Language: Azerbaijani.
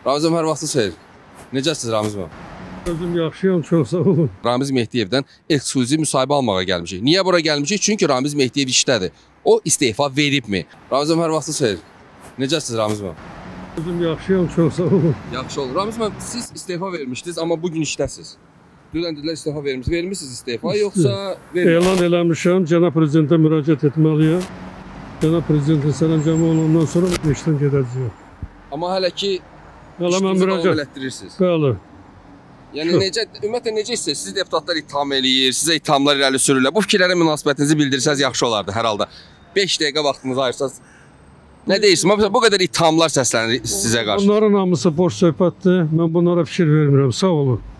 Ramiz hər vaxtınız xeyir. Necəsiniz Ramiz bəy? Özüm yaxşıyam, çox sağ olun. Ramiz Mehdiyevdən ekskluziv müsahibə almağa gəlmişik. Niyə bura gəlmişik? Çünki Ramiz Mehdiyev işdədir. O istefa veribmi? Ramiz hər vaxtınız xeyir. Necəsiniz Ramiz bəy? Özüm yaxşıyam, çox sağ olun. Yaxşı olur. Ramiz bəy, siz istefa vermişdiniz, amma bugün işdəsiz. Dünən dedilər istefa vermişsiniz. Vermişsiniz istefa, yoxsa vermişsiniz? Elan eləmişəm, cənab prezidentə müraciət etməliyəm. Cənab prezidentin sərəncamı olandan sonra işdən gedəcəyəm. Amma hələ ki Mən müraciət elətdirirsiniz. Bəli. Yəni ümumiyyətlə necə istəyirsiniz? Siz deputatlar ittiham eləyir, sizə ittihamlar irəli sürürlər. Bu fikirlərə münasibətinizi bildirsəz yaxşı olardı hər halda. 5 dəqiqə vaxtınızı ayırsaz. Nə deyirsiniz? Bu qədər ittihamlar səslənir sizə qarşı. Onların hamısı boş söhbətdir. Mən bunlara fikir vermirəm. Sağ olun.